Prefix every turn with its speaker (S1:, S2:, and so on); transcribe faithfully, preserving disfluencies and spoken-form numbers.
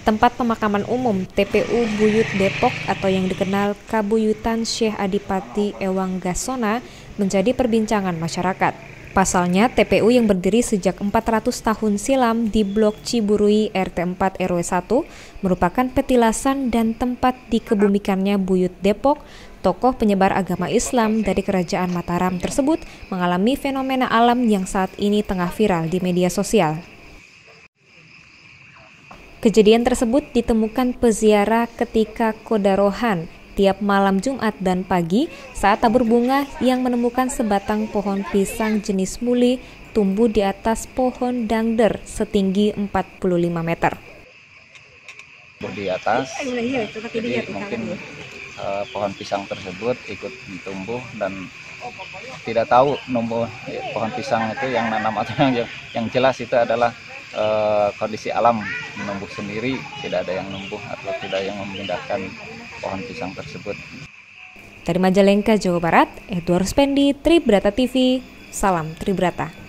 S1: Tempat pemakaman umum T P U Buyut Depok atau yang dikenal Kabuyutan Syekh Adipati Ewang Gasona menjadi perbincangan masyarakat. Pasalnya, T P U yang berdiri sejak empat ratus tahun silam di Blok Ciburui R T empat R W satu merupakan petilasan dan tempat dikebumikannya Buyut Depok. Tokoh penyebar agama Islam dari Kerajaan Mataram tersebut mengalami fenomena alam yang saat ini tengah viral di media sosial. Kejadian tersebut ditemukan peziarah ketika kodarohan tiap malam Jumat dan pagi saat tabur bunga yang menemukan sebatang pohon pisang jenis muli tumbuh di atas pohon dangder setinggi empat puluh lima meter.
S2: Di atas, jadi mungkin uh, pohon pisang tersebut ikut tumbuh dan tidak tahu numbuh ya, pohon pisang itu yang nanam atau yang yang jelas itu adalah uh, kondisi alam menumbuh sendiri, tidak ada yang numbuh atau tidak yang memindahkan pohon pisang tersebut.
S1: Dari Majalengka, Jawa Barat, Edward Spendi, Tribrata T V, salam Tribrata.